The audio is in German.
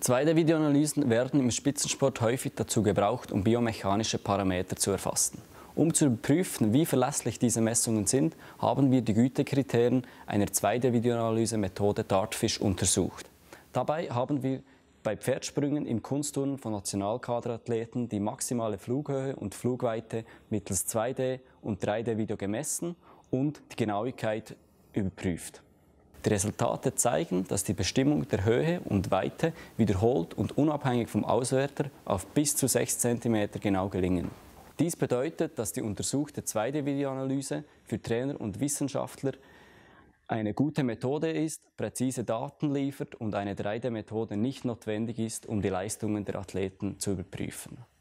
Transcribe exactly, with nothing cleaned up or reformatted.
zwei D-Videoanalysen werden im Spitzensport häufig dazu gebraucht, um biomechanische Parameter zu erfassen. Um zu überprüfen, wie verlässlich diese Messungen sind, haben wir die Gütekriterien einer zwei D-Videoanalyse-Methode Dartfish untersucht. Dabei haben wir bei Pferdsprüngen im Kunstturnen von Nationalkaderathleten die maximale Flughöhe und Flugweite mittels zwei D- und drei D-Video gemessen und die Genauigkeit überprüft. Die Resultate zeigen, dass die Bestimmung der Höhe und Weite wiederholt und unabhängig vom Auswerter auf bis zu sechs Zentimeter genau gelingen. Dies bedeutet, dass die untersuchte zwei D-Videoanalyse für Trainer und Wissenschaftler eine gute Methode ist, präzise Daten liefert und eine drei D-Methode nicht notwendig ist, um die Leistungen der Athleten zu überprüfen.